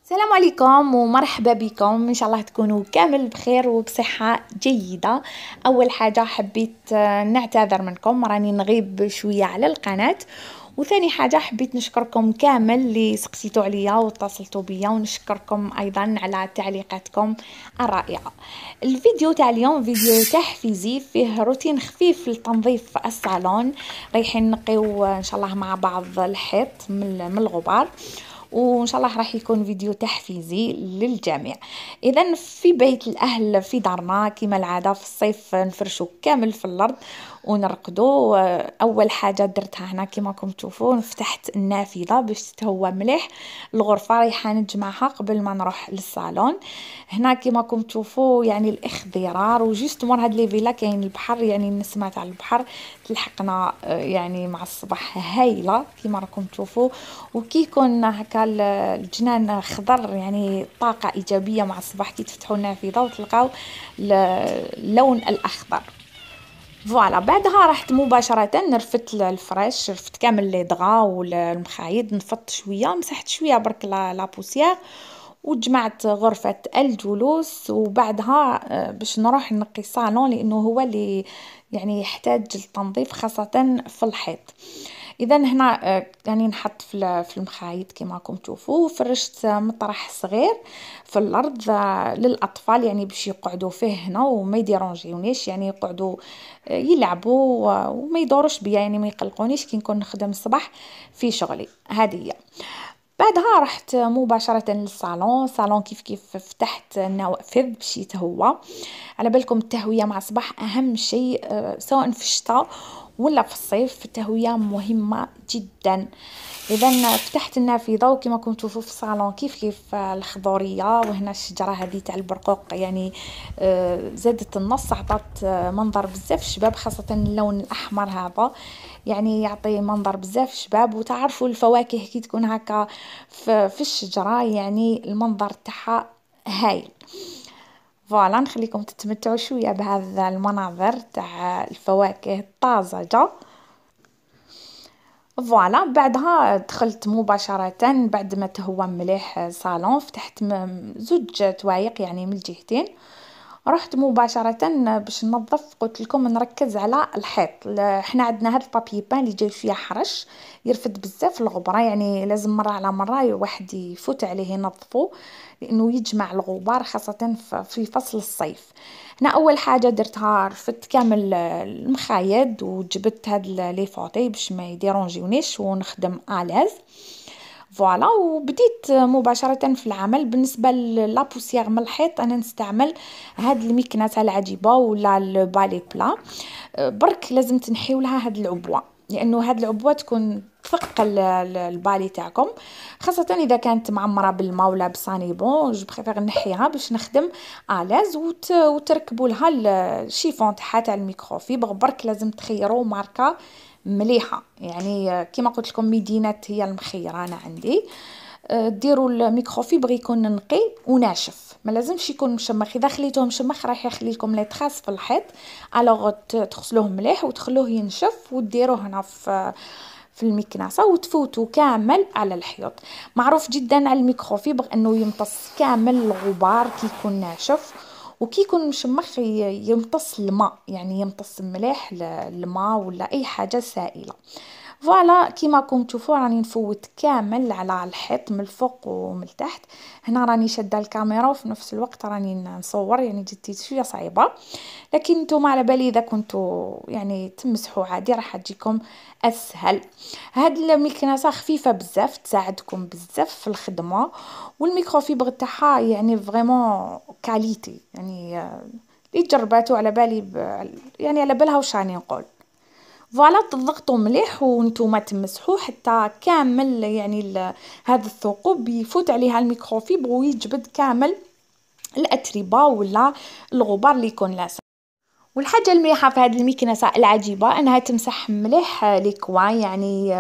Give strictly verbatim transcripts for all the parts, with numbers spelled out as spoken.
السلام عليكم ومرحبا بكم. ان شاء الله تكونوا كامل بخير وبصحة جيدة. اول حاجة حبيت آه، نعتذر منكم، راني نغيب شوية على القناة. وثاني حاجة حبيت نشكركم كامل اللي سقسيتوا عليا واتصلتوا بيا، ونشكركم ايضا على تعليقاتكم الرائعة. الفيديو تاع اليوم فيديو تحفيزي فيه روتين خفيف لتنظيف الصالون. رايحين نقيو ان شاء الله مع بعض الحيط من الغبار، وان شاء الله راح يكون فيديو تحفيزي للجميع. اذا في بيت الاهل في دارنا كما العاده في الصيف نفرشوا كامل في الارض ونرقدوا. اول حاجه درتها هنا كما راكم تشوفوا، فتحت النافذه باش تتهوى مليح الغرفه. رايحه نجمعها قبل ما نروح للصالون. هنا كما راكم تشوفوا يعني الاخضرار، وجوست مور هاد لي فيلا كاين البحر، يعني النسمه تاع البحر تلحقنا يعني مع الصباح هايله كما راكم تشوفوا. وكي يكون هكا الجنان خضر يعني طاقه ايجابيه مع الصباح كي تفتحوا النافذه وتلقاو اللون الاخضر. فوالا بعدها رحت مباشره نرفت الفراش، رفت كامل لي دغا والمخايد، نفضت شويه، مسحت شويه برك لا بوسيير، وجمعت غرفة الجلوس. وبعدها باش نروح نقي الصالون لانه هو اللي يعني يحتاج التنظيف خاصة في الحيط. اذا هنا يعني نحط في في المخايد كما راكم تشوفوا. فرشت مطرح صغير في الارض للاطفال يعني باش يقعدوا فيه هنا وما يديرونجيونيش، يعني يقعدوا يلعبوا وما يدوروش بيا، يعني ما يقلقونيش كي نكون نخدم الصباح في شغلي. هذه هي. بعدها رحت مباشرة للصالون. صالون كيف كيف فتحت النوافذ باش يتهوى. على بالكم التهوية مع الصباح أهم شيء، سواء في الشتاء ولا في الصيف، التهوية مهمة جدا. إذا فتحت النافذة وكما كنتم تشوفوا في الصالون كيف كيف الخضورية، وهنا الشجرة هذه تاع البرقوق يعني زادت النص، عطات منظر بزاف شباب، خاصة اللون الأحمر هذا يعني يعطي منظر بزاف شباب. وتعرفوا الفواكه كي تكون هكا في الشجرة يعني المنظر تاعها هايل. فوالا نخليكم تتمتعوا شويه بهذا المناظر تاع الفواكه الطازجه. فوالا بعدها دخلت مباشره بعد ما تهوى مليح صالون، فتحت زوج توايق يعني من الجهتين. رحت مباشرة باش ننظف، قلت لكم نركز على الحيط. احنا عندنا هذا البابي بان اللي جاي فيه حرش يرفد بزاف الغبرة، يعني لازم مرة على مرة واحد يفوت عليه ينظفه لانه يجمع الغبار خاصة في فصل الصيف. هنا اول حاجة درتها رفدت كامل المخايد وجبت هاد لي فوطي باش ما يديرونجيونيش ونخدم الاز. فوالا وبديت مباشرة في العمل. بالنسبة لابوسيير من الحيط انا نستعمل هاد المكنسة العجيبة ولا البالي بلا، برك لازم تنحيو لها هاد العبوة لانه هاد العبوة تكون ثقل البالي تاعكم، خاصة اذا كانت معمرة بالماء ولا بصانيبون. جو بريفير نحيها باش نخدم الاز وت... وتركبوا لها الشيفون تاعها تاع الميكروفيبر. برك لازم تخيروا ماركة مليحه، يعني كما قلت لكم ميدينات هي المخيره انا عندي. ديروا الميكروفيبر يكون نقي وناشف، ما لازمش يكون مشمخ. اذا خليتوه مشمخ راح يخلي لكم لي تراس في الحيط. الوغ تغسلوه مليح وتخلوه ينشف وديروه هنا في في المكنسه وتفوتوا كامل على الحيط. معروف جدا على الميكروفيبر انه يمتص كامل الغبار كي يكون ناشف، وكي يكون مشمخ يمتص الماء، يعني يمتص مليح الماء ولا اي حاجه سائله. فوالا كيما راكم تشوفوا راني نفوت كامل على الحيط من الفوق ومن التحت. هنا راني شاده الكاميرا وفي نفس الوقت راني نصور، يعني جدي شويه صعيبه، لكن نتوما على بالي اذا كنتوا يعني تمسحوا عادي راح تجيكم اسهل. هاد المكنسه خفيفه بزاف تساعدكم بزاف في الخدمه، والميكروفيبر تاعها يعني فريمون كاليتي، يعني اللي جرباتو على بالي يعني على بالها واش راني نقول. فوالا تضغطوا مليح وانتوما تمسحوا حتى كامل يعني هذا الثقوب يفوت عليها الميكروفيبر ويجبد كامل الاتربه ولا الغبار اللي يكون لاصق. والحاجه المليحه في هذه المكنسه العجيبه انها تمسح مليح لي كوا، يعني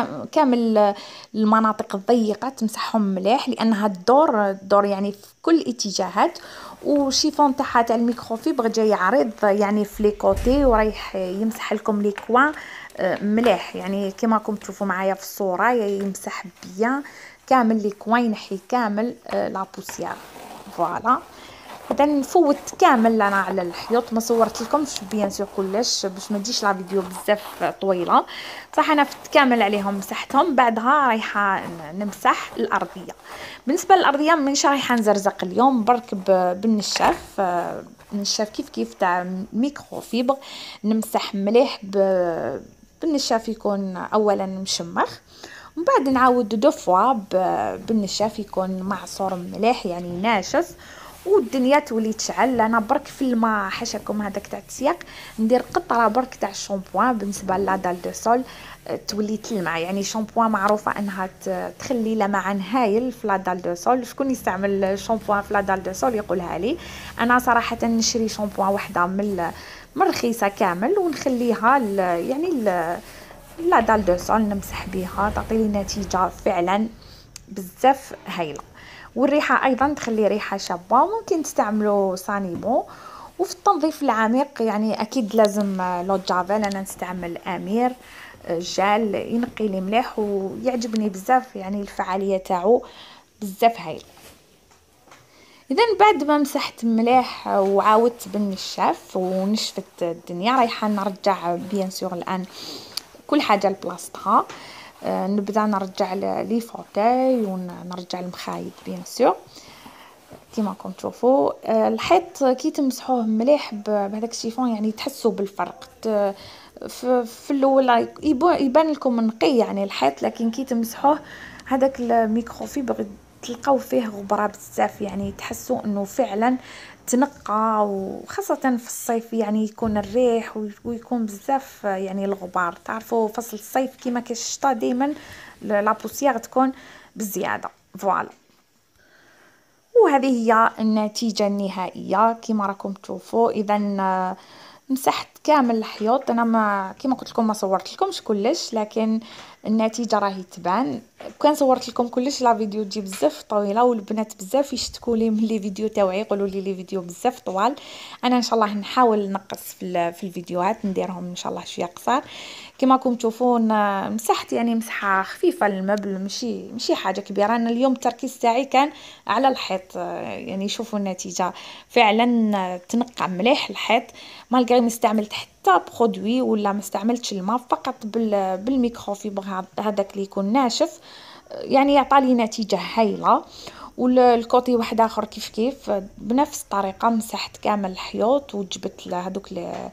كامل المناطق الضيقه تمسحهم مليح لانها الدور الدور يعني في كل الاتجاهات. وشيفون تاعها تاع الميكروفيبر جاي عريض يعني في لي كوتي ورايح يمسح لكم لي كوا مليح، يعني كما راكم تشوفوا معايا في الصوره يمسح بيان كامل لي كوين، ينحي كامل لا بوسيير. فوالا اذا نفوت كامل انا على الحيوط، ما صورت لكمش بيان سور كلش باش ما تجيش لا فيديو بزاف طويله. صح انا فت كامل عليهم مسحتهم. بعدها رايحه نمسح الارضيه. بالنسبه للارضيه مانيش رايحه نزرزق اليوم، برك بالنشاف، النشاف كيف كيف تاع ميكرو فيبر. نمسح مليح بالنشاف يكون اولا مشمخ، ومن بعد نعاود دو فوا بالنشاف يكون معصور مليح يعني ناشف، والدنيا تولي تشعل. انا برك في الماء حاشاكم هذاك تاع التسياق ندير قطره برك تاع الشامبوان. بالنسبه لا دال دو سول تولي تلمع، يعني شامبوان معروفه انها تخلي لمعان هايل في لا دال دو سول. شكون يستعمل شامبوان في لا دال دو سول يقولها لي. انا صراحه نشري شامبوان وحده من من رخيصه كامل ونخليها يعني لا دال دو سول نمسح بها، تعطيني نتيجه فعلا بزاف هايله. والريحه ايضا تخلي ريحه شابه. ممكن تستعملوا سانيمو. وفي التنظيف العميق يعني اكيد لازم لو جافيل، انا نستعمل امير جال ينقي لي مليح ويعجبني بزاف، يعني الفعاليه تاعو بزاف هايل. اذا بعد ما مسحت مليح وعاودت بالنشاف ونشفت الدنيا، رايحه نرجع بيان سور الان كل حاجه لبلاصتها. أه نبدا نرجع لي فوتاي ونرجع المخايد بيان سور كيما راكم تشوفوا. أه الحيط كي تمسحوه مليح بهذاك الشيفون يعني تحسوا بالفرق. في, في الاول يبان لكم نقي يعني الحيط، لكن كي تمسحوه هذاك الميكروفيبر تلقاو فيه غبره بزاف، يعني تحسوا انه فعلا تنقى. وخاصه في الصيف يعني يكون الريح ويكون بزاف يعني الغبار. تعرفوا فصل الصيف كيما كاين الشتاء دائما لا بوسيير تكون بزياده. فوالا وهذه هي النتيجه النهائيه كيما راكم تشوفوا. اذا مسحت كامل الحيوط. انا ما كيما قلت لكم ما صورت لكمش كلش، لكن النتيجه راهي تبان. كان صورت لكم كلش لا فيديو تجي بزاف طويله، والبنات بزاف يشتكوا لي من لي فيديو تاعي، يقولوا لي لي فيديو بزاف طوال. انا ان شاء الله نحاول نقص في في الفيديوهات، نديرهم ان شاء الله شويه قصار. كما راكم تشوفون مسحت يعني مسحه خفيفه للمبل، ماشي ماشي حاجه كبيره. انا اليوم التركيز تاعي كان على الحيط، يعني شوفوا النتيجه فعلا تنقى مليح الحيط. مالغري ما استعملت حتى برودوي ولا ما استعملتش الماء، فقط بالميكروفيبر هذاك اللي يكون ناشف يعني يعطى لي نتيجه هايله. والكوتي واحد اخر كيف كيف بنفس الطريقه مسحت كامل الحيوط وجبت هذوك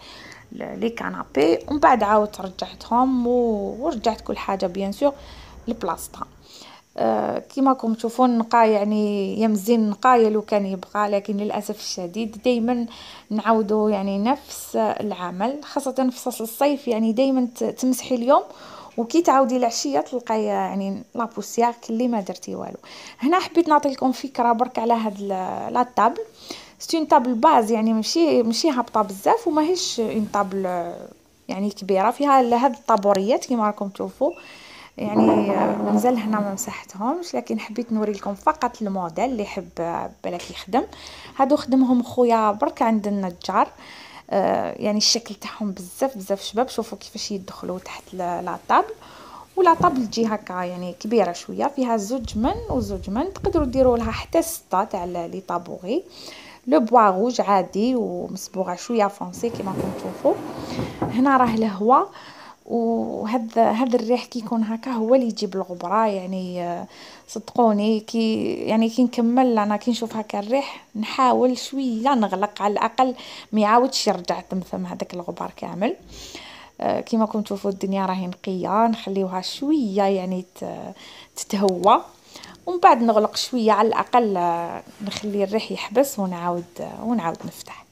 لي كانابي، ومن بعد عاودت رجعتهم ورجعت كل حاجه بيان سور لبلاصتها. أه كيما راكم تشوفون نقا يعني يمزين نقايا لو كان يبغى، لكن للاسف الشديد دائما نعاودوا يعني نفس العمل، خاصه في فصل الصيف يعني دائما تمسحي اليوم وكي تعاودي العشيه تلقاي يعني لا بوسيير كلي ما درتي والو. هنا حبيت نعطي لكم فكره برك على هاد لا طابل. سي اون طابل باز يعني ماشي ماشي هابطه بزاف وماهيش اون طابل يعني كبيره، فيها هاد الطابوريات كيما راكم تشوفوا. يعني مازال هنا ما مسحتهمش، لكن حبيت نوري لكم فقط الموديل اللي يحب بالك يخدم. هادو خدمهم خويا برك عند النجار. آه يعني الشكل تاعهم بزاف بزاف شباب. شوفوا كيفاش يدخلوا تحت لا طابل. ولا طابل تجي هكا يعني كبيره شويه، فيها زوج من وزوج من، تقدروا ديروا لها حتى ستة تاع لي طابوري. لو بوا روج عادي ومصبوغه شويه فونسي كيما راكم تشوفوا. هنا راه الهواء، وهذا هذا الريح كي يكون هكا هو اللي يجيب الغبره. يعني صدقوني كي يعني كي نكمل انا كي نشوف هكا الريح نحاول شويه نغلق على الاقل ما يعاودش يرجع تمثم هذاك الغبار كامل. كيما راكم تشوفوا الدنيا راهي نقيه، نخليوها شويه يعني تتهوى، ومن بعد نغلق شويه على الاقل نخلي الريح يحبس ونعاود ونعاود نفتح.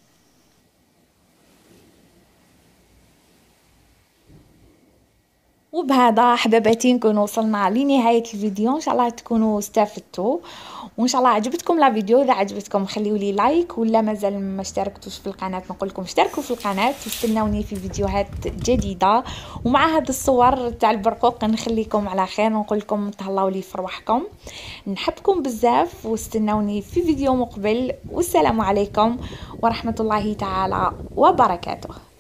وبهذا حباباتي نكون وصلنا لنهايه الفيديو. ان شاء الله تكونوا استفدتوا، وان شاء الله عجبتكم لا فيديو. اذا عجبتكم خليوا لي لايك، ولا مازال ما اشتركتوش في القناه نقول لكم اشتركوا في القناه واستناوني في فيديوهات جديده. ومع هذه الصور تاع البرقوق نخليكم على خير ونقول لكم تهلاو لي في رواحكم. نحبكم بزاف واستناوني في فيديو مقبل، والسلام عليكم ورحمه الله تعالى وبركاته.